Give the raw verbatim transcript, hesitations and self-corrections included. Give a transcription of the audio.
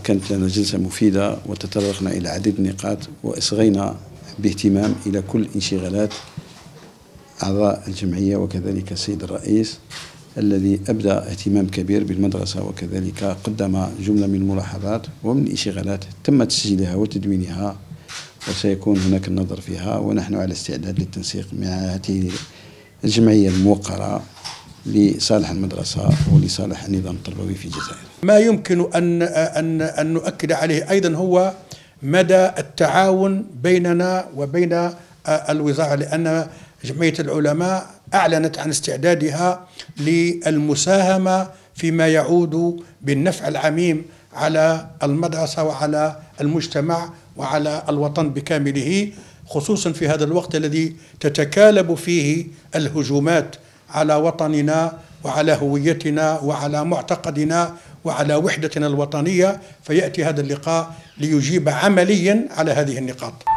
وكانت لنا جلسة مفيدة وتطرقنا إلى عديد النقاط وأصغينا باهتمام إلى كل انشغالات أعضاء الجمعية وكذلك السيد الرئيس الذي أبدى اهتمام كبير بالمدرسة، وكذلك قدم جملة من الملاحظات ومن الانشغالات تم تسجيلها وتدوينها وسيكون هناك النظر فيها، ونحن على استعداد للتنسيق مع هذه الجمعية الموقرة لصالح المدرسة ولصالح النظام التربوي في الجزائر. ما يمكن أن أن أن نؤكد عليه أيضا هو مدى التعاون بيننا وبين الوزارة، لأن جمعية العلماء أعلنت عن استعدادها للمساهمة فيما يعود بالنفع العميم على المدرسة وعلى المجتمع وعلى الوطن بكامله، خصوصا في هذا الوقت الذي تتكالب فيه الهجومات على وطننا وعلى هويتنا وعلى معتقدنا وعلى وحدتنا الوطنية، فيأتي هذا اللقاء ليجيب عمليا على هذه النقاط.